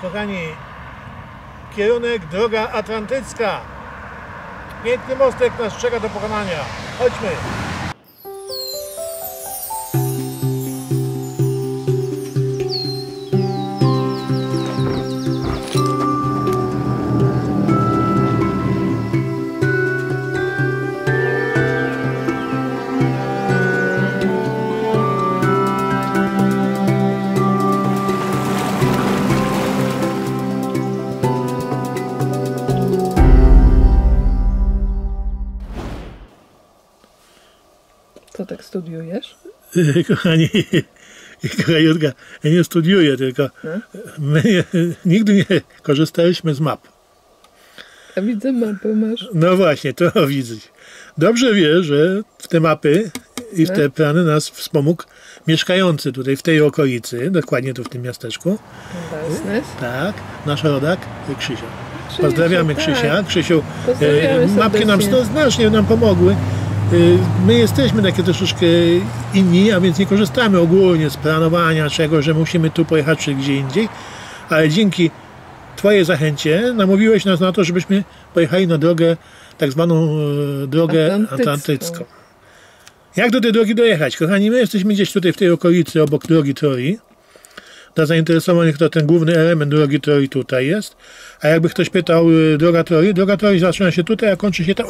Kochani, kierunek droga atlantycka. Piękny mostek nas czeka do pokonania. Chodźmy. Co tak studiujesz? Kochani, Jutka, ja nie studiuję, tylko my nigdy nie korzystaliśmy z map. A widzę mapę masz. No właśnie, to widzę. Dobrze wiesz, że w te mapy i w te plany nas wspomógł mieszkający tutaj w tej okolicy, dokładnie tu w tym miasteczku. Tak, nasz rodak Krzysia. Pozdrawiamy Krzysia. Krzysiu, mapki nam znacznie nam pomogły. My jesteśmy takie troszeczkę inni, a więc nie korzystamy ogólnie z planowania czego, że musimy tu pojechać czy gdzie indziej, ale dzięki Twojej zachęcie namówiłeś nas na to, żebyśmy pojechali na drogę, tak zwaną drogę atlantycką. Jak do tej drogi dojechać? Kochani, my jesteśmy gdzieś tutaj w tej okolicy obok drogi Troi. Dla zainteresowanych to ten główny element drogi Troi tutaj jest. A jakby ktoś pytał, droga Troi zaczyna się tutaj, a kończy się tam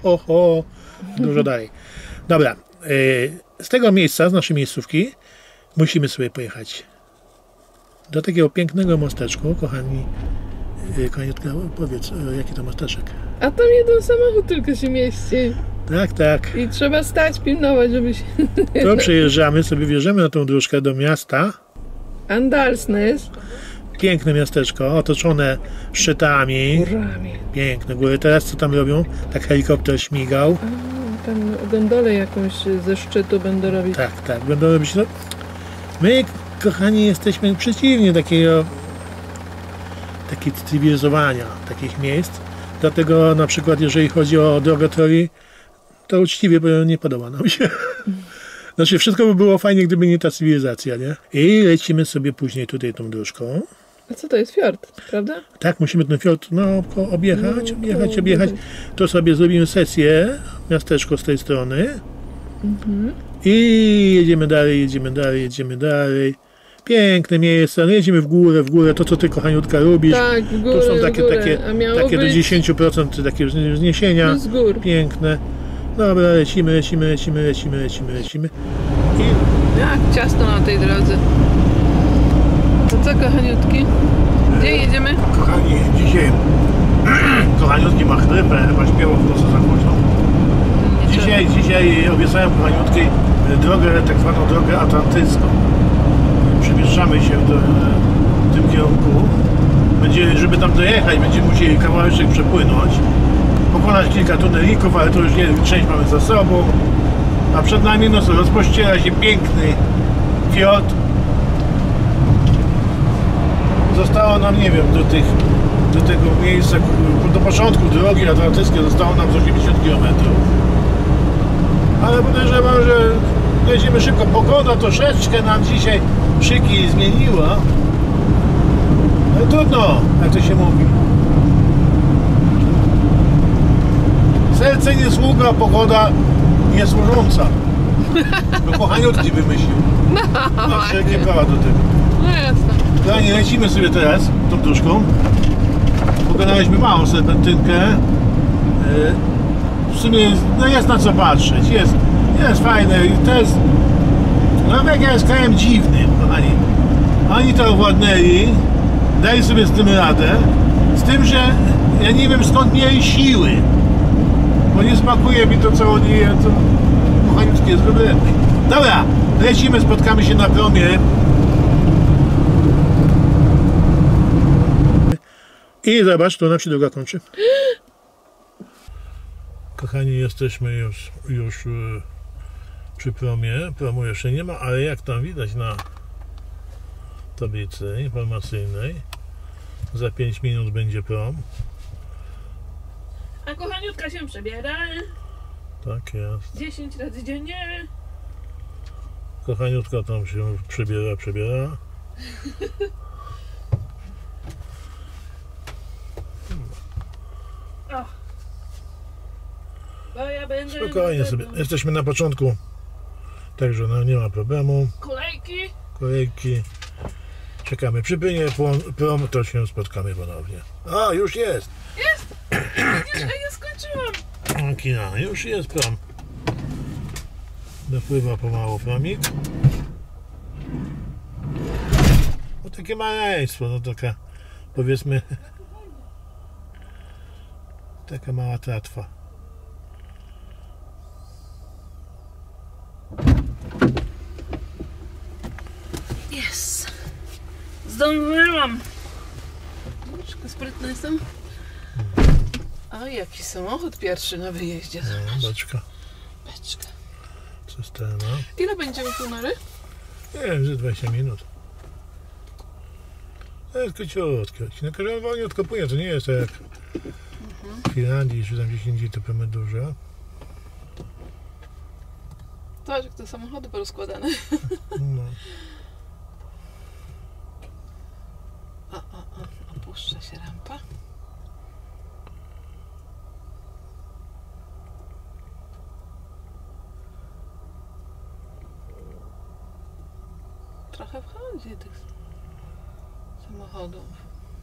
dużo dalej. Dobra, z tego miejsca, z naszej miejscówki musimy sobie pojechać do takiego pięknego mosteczku. Kochani, Koniutka, powiedz, jaki to mosteczek? A tam jeden samochód tylko się mieści. Tak, tak. I trzeba stać, pilnować, żeby się... To przejeżdżamy, sobie wjeżdżamy na tą dróżkę do miasta. Andalsnes. Piękne miasteczko, otoczone szczytami. Górami. Piękne góry. Teraz co tam robią? Tak helikopter śmigał. A, tam gondolę jakąś ze szczytu będą robić. Tak, tak, będą robić. No, my, kochani, jesteśmy przeciwni takiej cywilizowania takich miejsc. Dlatego na przykład, jeżeli chodzi o drogę Troi, to uczciwie nie podoba nam się. Znaczy, wszystko by było fajnie, gdyby nie ta cywilizacja, nie? I lecimy sobie później tutaj tą dróżką. A co to jest? Fiord, prawda? Tak, musimy ten fiord objechać. To sobie zrobimy sesję, miasteczko z tej strony. I jedziemy dalej. Piękne miejsce, no jedziemy w górę, to co ty, kochaniutka, lubisz. Tak, w górę, tu są takie do 10% takie wzniesienia. Z gór. Piękne. Dobra, lecimy. Jak ciasno na tej drodze. To co, kochaniutki? Gdzie jedziemy? Kochani, dzisiaj kochaniutki ma chrypę, chyba śpiewał w nocy za głośno. Dzisiaj obiecałem kochaniutki drogę, tak zwaną drogę atlantycką. Przemieszczamy się w tym kierunku. Żeby tam dojechać, będziemy musieli kawałeczek przepłynąć. Pokonać kilka tunelików, ale to już część mamy za sobą. A przed nami rozpościera się piękny fiord. Zostało nam, nie wiem, do tego miejsca, do początku drogi atlantyckiej zostało nam z 80 km. Ale podejrzewam, że jedziemy szybko. Pogoda troszeczkę nam dzisiaj szyki zmieniła. Ale trudno, jak to się mówi. Serce nie sługa, pogoda nie służąca. No kochaniutki wymyślił. No wszelkie prawa do tego. No jasne. Kochani, lecimy sobie teraz tą dróżką. Pokonaliśmy małą serpentynkę. W sumie no jest na co patrzeć. Jest fajne. To jest... Norwegia jest krajem dziwnym, kochani. Oni to owładnęli. Dali sobie z tym radę. Z tym, że ja nie wiem skąd mieli siły. Bo nie smakuje mi to, co oni jedzą. Kochaniutki jest wybredny. Dobra, lecimy, spotkamy się na promie. I zobacz, tu nam się droga kończy. Kochani, jesteśmy już przy promie. Promu jeszcze nie ma, ale jak tam widać na tablicy informacyjnej, za 5 minut będzie prom. A kochaniutka się przebiera. Tak jest. 10 razy dziennie. Kochaniutka tam się przebiera. ja będę... Spokojnie sobie, jesteśmy na początku, także no nie ma problemu. Kolejki. Czekamy. Przypłynie prom, to się spotkamy ponownie. O, już jest! Jest! Widzisz, ja skończyłam. Kina, już jest prom. Dopływa pomału promik. No takie maleństwo, no taka, powiedzmy, taka mała tratwa. Jest! Zdążyłam! Troszkę sprytna jestem. A jaki samochód pierwszy na wyjeździe, zobacz. No, beczka. Cysterna. Ile będzie upłynęły? Nie wiem, że 20 minut. To jest króciutkie. On wolniutko płynie, to nie jest jak w Finlandii, czy tam gdzieś indziej to płynie duże. Zobacz, jak te samochody porozkładane. No. Opuszcza się rampa. Trochę wchodzi tych samochodów.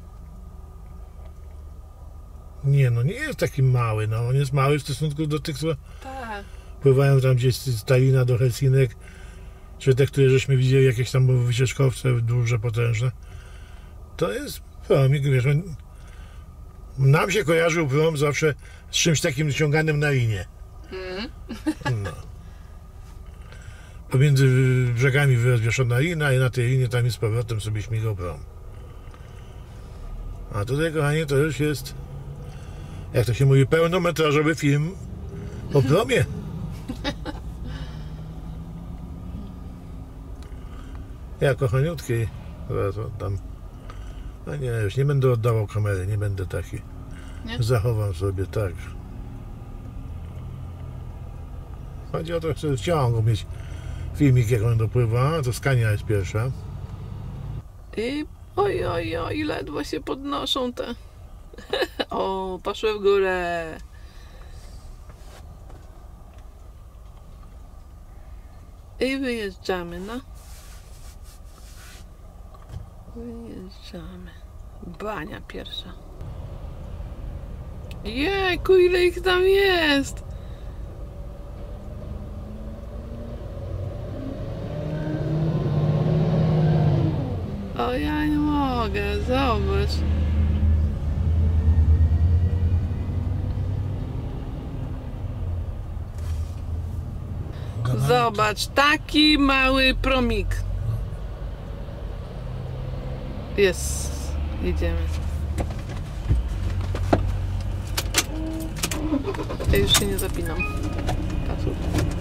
Nie, no nie jest taki mały, no on jest mały w stosunku do tych, co Tak. pływają tam gdzieś z Talina do Helsinek, czy te, które żeśmy widzieli, jakieś tam wycieczkowce duże, potężne. To jest promik, wiesz, nam się kojarzył prom zawsze z czymś takim ciąganym na linie. No. Pomiędzy brzegami rozwieszona lina i na tej linie tam i z powrotem sobie śmigał prom. A tutaj, kochanie, to już jest, jak to się mówi, pełnometrażowy film o promie. Ja, kochaniutki, tam, no nie, już nie będę oddawał kamery, nie będę taki. Nie? Zachowam sobie, tak. Chodzi o to, że w ciągu mieć filmik, jak on dopływa, to Skania jest pierwsza. I oj, ledwo się podnoszą te. O, poszły w górę. I wyjeżdżamy, no. Wyjeżdżamy. Bania pierwsza. Jejku, ile ich tam jest! O, ja nie mogę, zobacz. Zobacz, taki mały promik. Jest, jedziemy. Ja już się nie zapinam pasów.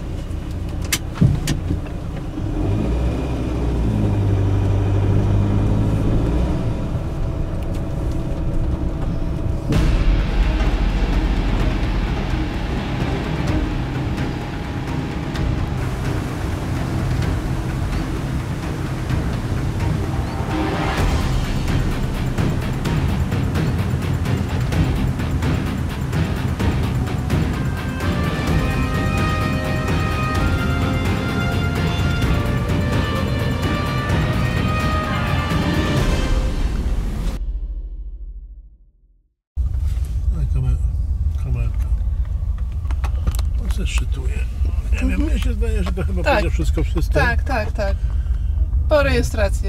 Kamerka. On się szczytuje. Nie wiem, mnie się zdaje, że to chyba Tak. będzie wszystko w system. Tak. Po rejestracji.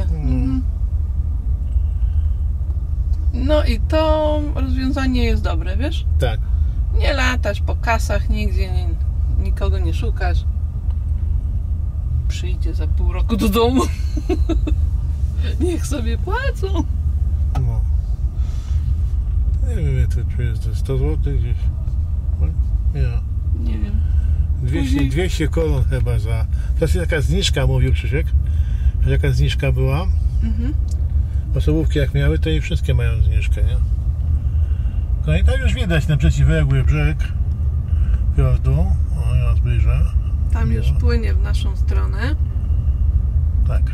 No i to rozwiązanie jest dobre, wiesz? Tak. Nie latasz po kasach nigdzie, nikogo nie szukasz. Przyjdzie za pół roku do domu. Niech sobie płacą. No. Nie wiem, jak to jest 100 zł gdzieś. Nie. Nie wiem. 200 koron chyba za... To jest jaka zniżka, mówił Krzysiek. Że jaka zniżka była. Osobówki jak miały, to i wszystkie mają zniżkę, nie? No i tak już widać na przeciwległy brzeg fiordu. O, ja zbliżę. Tam już płynie w naszą stronę. Tak.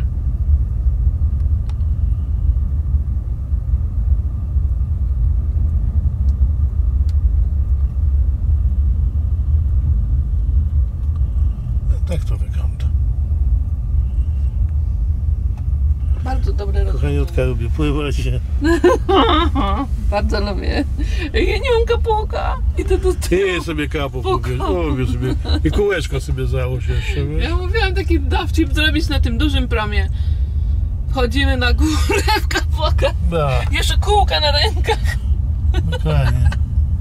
kapułka lubię pływać. Bardzo lubię. Ja nie mam kapułka. I to Ty sobie kapuł lubię sobie. I kółeczko sobie załóż jeszcze. Ja mówiłam taki dowcip zrobić na tym dużym promie. Wchodzimy na górę w kapułka. Da. Jeszcze kółka na rękach. Dokładnie.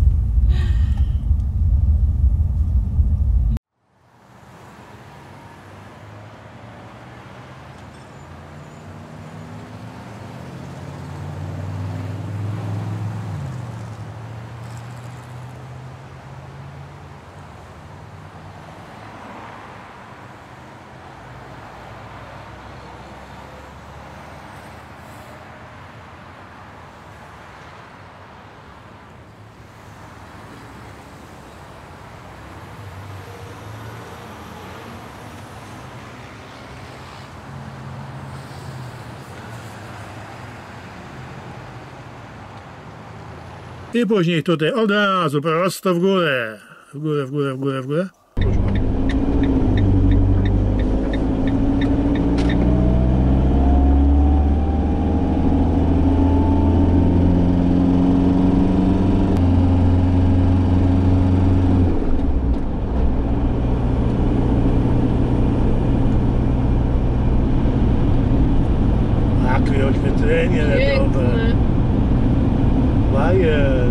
I później tutaj od razu prosto w górę. W górę, w górę, w górę, w górę. Jakie oświetlenie LEDowe. Bajer.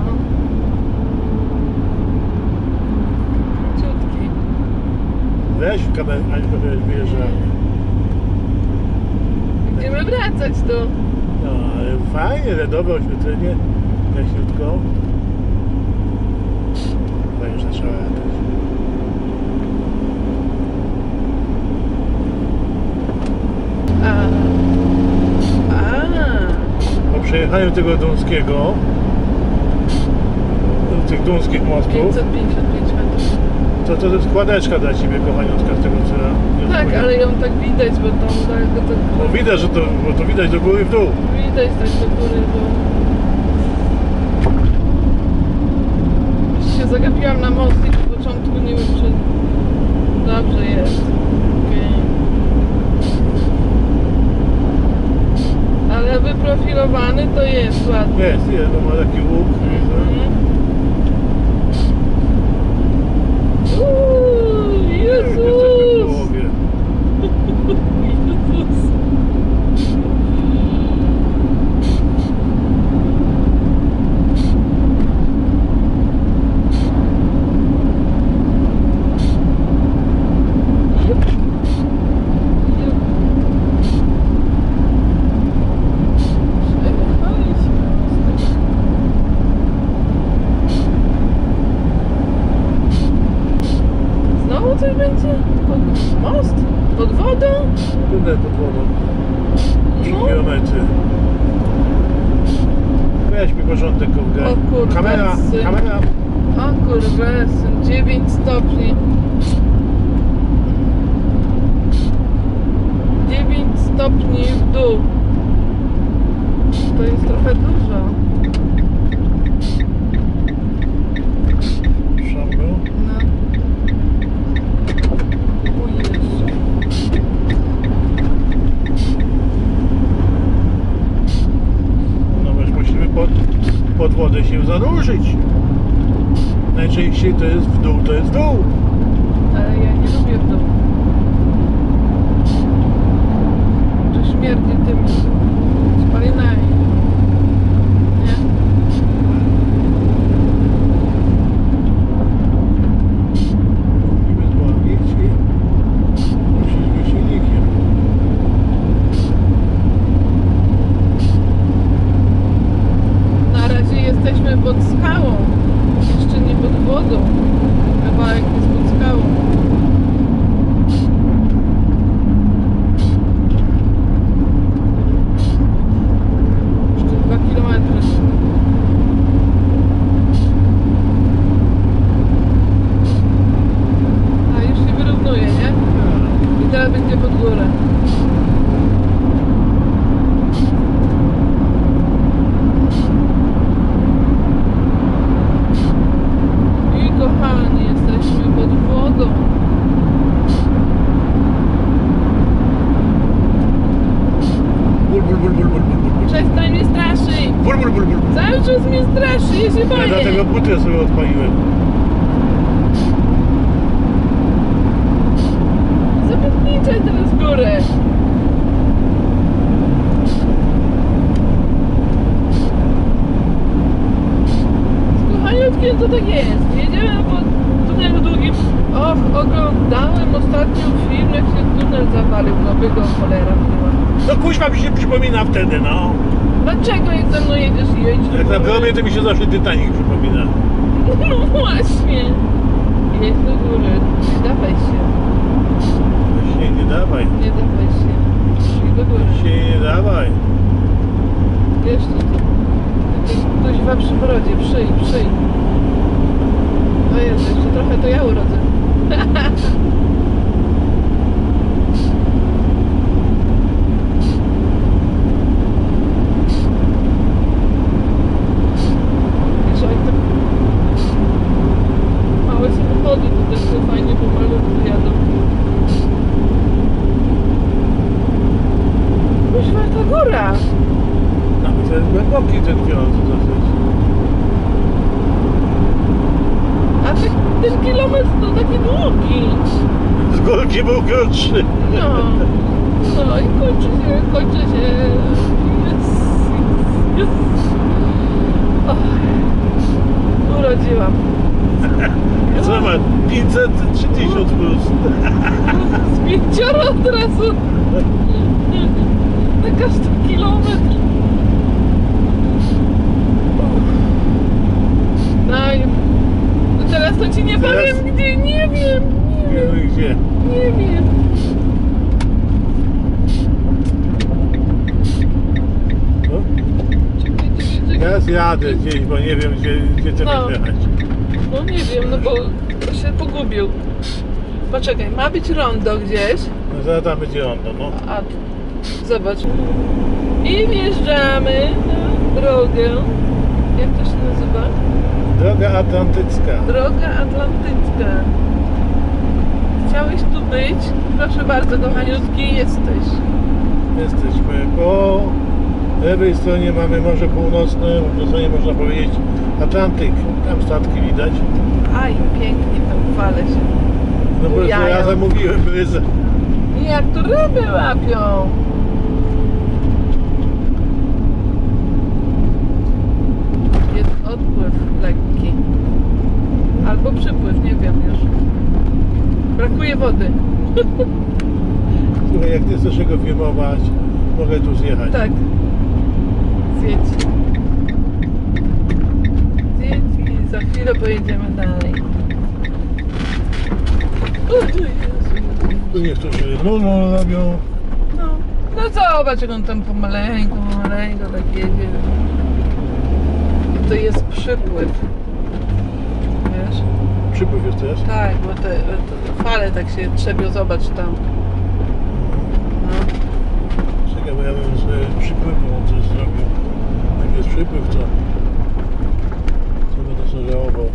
Ciutki. Weź w kamerę, wyjeżdżamy. Będziemy wracać tu. No, ale fajnie, LEDowe oświetlenie. Jaśniutko. Chyba już zaczęła latać. Po przejechaniu tego duńskiego, tych duńskich mostów, 555 metrów. to jest składeczka dla ciebie, kochaniutka, z tego co ja Tak, rozumiem. ale ją tak widać, bo tam tak No widać, że bo to widać do góry i w dół. widać tak do góry, bo już się zagapiłam na most i w początku nie wiem, czy dobrze jest. Okay. Ale wyprofilowany to jest ładny. Jest, no ma taki łuk. Jezus! Jesteśmy w połowie. Jezus! Znowu coś będzie? Most? Pod wodą? Tunel pod wodą. 3 No. kilometry. Weź mi porządek go w O kurwa, Kamera, syn. kamera. O kurwa, 9 stopni. 9 stopni w dół. To jest trochę dużo. Szambo. No. O Jezu. No wiesz, musimy pod wodę się zanurzyć. Najczęściej to jest w dół, to jest w dół. Ale ja nie lubię w dół. To śmierdzi tymi spalinami. Nie? Musimy zwolnić i ruszyliśmy silnikiem. Na razie jesteśmy pod skałą. Jeszcze nie pod wodą. Kawałek jest pod skałą. Jeszcze 2 kilometry. A już się wyrównuje, nie? I teraz będzie pod górę. I kochani, jesteśmy pod Bul, bul, bul, bul. Cały czas mnie straszy, ja się Ja boję. dlatego buty sobie odpaliłem. Zapewniczaj teraz w górę. Kochaniutkie, co tak jest? Jedziemy po tunelu długim. Och, oglądałem ostatnio film, jak się tunel zawalił. No by go cholera była. No kuźwa mi się przypomina wtedy, no. Dlaczego jak ze mną jedziesz i jedziesz do Jak na góry? promie to mi się zawsze Titanic przypomina. No właśnie. Jedź do góry. Nie dawaj się. Właśnie nie dawaj. Nie dawaj się. Idź do góry. Się nie dawaj. Wiesz, to kuźwa przy brodzie. Przyj. O Jezu, jeszcze trochę to ja urodzę. Wiesz, jak tak małe samochody to też to fajnie pomalutku jadą. Kuźwa, ta góra. No, to jest głęboki ten kierowca dosyć. A ten kilometr to taki długi. Z górki był krótszy. No i kończy się. Jest. Och, urodziłam. Co ma? 500 czy 1000 plus? Z 5 od razu. Na każdy kilometr. No i teraz to ci nie powiem gdzie, nie wiem. Wiemy gdzie. Nie wiem. No? Czekaj. Teraz jadę gdzieś, bo nie wiem gdzie teraz No. jechać. No nie wiem, no bo się pogubił. Poczekaj, ma być rondo gdzieś. No zaraz tam będzie rondo, no. A zobacz. I wjeżdżamy na drogę. Jak to się nazywa? Droga Atlantycka. Droga Atlantycka. Chciałeś tu być? Proszę bardzo, kochaniutki, jesteś. Jesteśmy po lewej stronie mamy Morze Północne, po tej stronie można powiedzieć Atlantyk. Tam statki widać. Aj, pięknie tam fale się. No bo Bujają. ja zamówiłem bryzę. I jak tu ryby łapią. Jest odpływ lekki. Albo przypływ, nie wiem już. Brakuje wody. Słuchaj, jak nie chcesz czego filmować, mogę tu zjechać. Tak. Zjedź. Zjedź i za chwilę pojedziemy dalej. O, tu Jezu. Tu niektórzy no robią. No zobacz, jak on tam pomaleńku tak jedzie. I to jest przypływ. Wiesz? Przypływ jest też. Tak, bo te fale tak się trzebią, zobacz tam. No. Czekaj, bo ja bym sobie przypływu coś zrobił. Jak jest przypływ, to będę sobie żałował.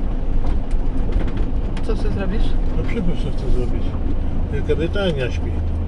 Co sobie zrobisz? No przypływ co chcę zrobić. Wielka Brytania śpi.